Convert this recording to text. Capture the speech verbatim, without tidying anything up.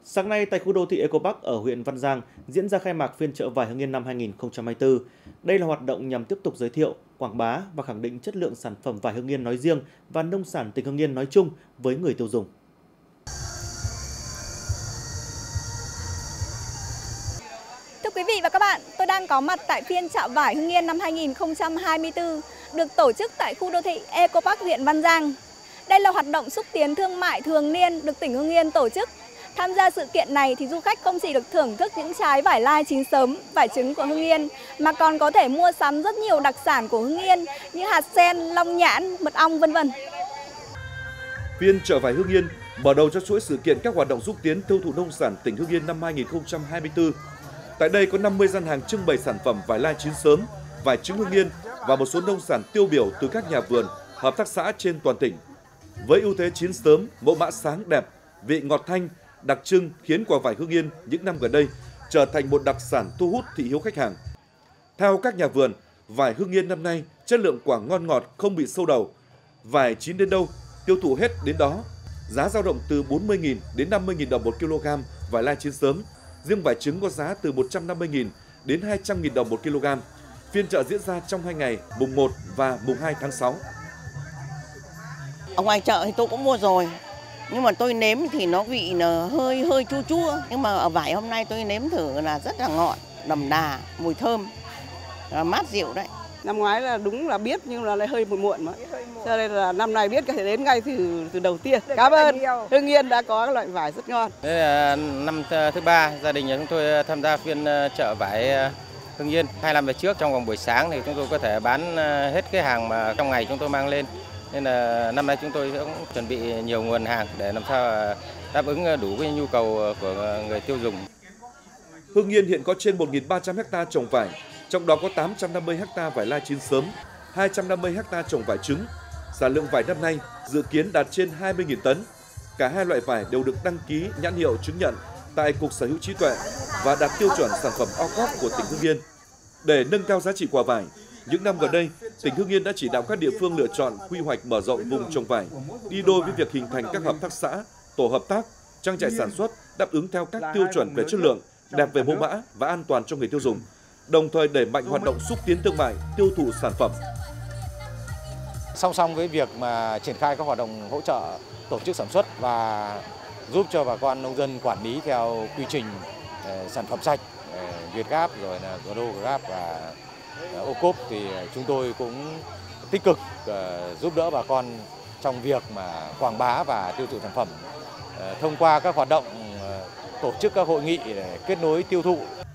Sáng nay tại khu đô thị Eco Park ở huyện Văn Giang diễn ra khai mạc phiên chợ vải Hưng Yên năm hai nghìn không trăm hai mươi tư. Đây là hoạt động nhằm tiếp tục giới thiệu, quảng bá và khẳng định chất lượng sản phẩm vải Hưng Yên nói riêng và nông sản tỉnh Hưng Yên nói chung với người tiêu dùng. Thưa quý vị và các bạn, tôi đang có mặt tại phiên chợ vải Hưng Yên năm hai nghìn không trăm hai mươi tư được tổ chức tại khu đô thị Eco Park huyện Văn Giang. Đây là hoạt động xúc tiến thương mại thường niên được tỉnh Hưng Yên tổ chức. Tham gia sự kiện này thì du khách không chỉ được thưởng thức những trái vải lai chín sớm, vải trứng của Hưng Yên mà còn có thể mua sắm rất nhiều đặc sản của Hưng Yên như hạt sen, long nhãn, mật ong vân vân. Phiên chợ vải Hưng Yên mở đầu cho chuỗi sự kiện các hoạt động xúc tiến tiêu thụ nông sản tỉnh Hưng Yên năm hai nghìn không trăm hai mươi tư. Tại đây có năm mươi gian hàng trưng bày sản phẩm vải lai chín sớm, vải trứng Hưng Yên và một số nông sản tiêu biểu từ các nhà vườn, hợp tác xã trên toàn tỉnh. Với ưu thế chín sớm, mẫu mã sáng đẹp, vị ngọt thanh, đặc trưng khiến quả vải Hưng Yên những năm gần đây trở thành một đặc sản thu hút thị hiếu khách hàng. Theo các nhà vườn, vải Hưng Yên năm nay chất lượng quả ngon ngọt, không bị sâu đầu. Vải chín đến đâu, tiêu thụ hết đến đó. Giá dao động từ bốn mươi nghìn đến năm mươi nghìn đồng một kg vải lai chín sớm. Riêng vải trứng có giá từ một trăm năm mươi nghìn đến hai trăm nghìn đồng một kg. Phiên chợ diễn ra trong hai ngày mùng một và mùng hai tháng sáu. Ở ngoài chợ thì tôi cũng mua rồi, nhưng mà tôi nếm thì nó vị là hơi hơi chua chua. Nhưng mà ở vải hôm nay tôi nếm thử là rất là ngọt, đậm đà, mùi thơm, mát dịu đấy. Năm ngoái là đúng là biết nhưng là lại hơi muộn muộn mà. Cho nên là năm nay biết có thể đến ngay từ từ đầu tiên. Cảm ơn Hưng Yên đã có loại vải rất ngon. Đây là năm thứ ba gia đình nhà chúng tôi tham gia phiên chợ vải Hưng Yên. Hai năm về trước trong vòng buổi sáng thì chúng tôi có thể bán hết cái hàng mà trong ngày chúng tôi mang lên. Nên là năm nay chúng tôi cũng chuẩn bị nhiều nguồn hàng để làm sao đáp ứng đủ cái nhu cầu của người tiêu dùng. Hưng Yên hiện có trên một nghìn ba trăm ha trồng vải, trong đó có tám trăm năm mươi ha vải lai chín sớm, hai trăm năm mươi ha trồng vải trứng. Sản lượng vải năm nay dự kiến đạt trên hai mươi nghìn tấn. Cả hai loại vải đều được đăng ký nhãn hiệu chứng nhận tại Cục Sở hữu trí tuệ và đạt tiêu chuẩn sản phẩm ô cốp của tỉnh Hưng Yên. Để nâng cao giá trị quả vải, những năm gần đây, tỉnh Hưng Yên đã chỉ đạo các địa phương lựa chọn quy hoạch mở rộng vùng trồng vải, đi đôi với việc hình thành các hợp tác xã, tổ hợp tác, trang trại sản xuất đáp ứng theo các tiêu chuẩn về chất lượng, đẹp về mẫu mã và an toàn cho người tiêu dùng, đồng thời đẩy mạnh hoạt động xúc tiến thương mại, tiêu thụ sản phẩm. Song song với việc mà triển khai các hoạt động hỗ trợ tổ chức sản xuất và giúp cho bà con nông dân quản lý theo quy trình sản phẩm sạch, Việt Gáp rồi là Global và ô cốp, thì chúng tôi cũng tích cực giúp đỡ bà con trong việc mà quảng bá và tiêu thụ sản phẩm thông qua các hoạt động tổ chức các hội nghị để kết nối tiêu thụ.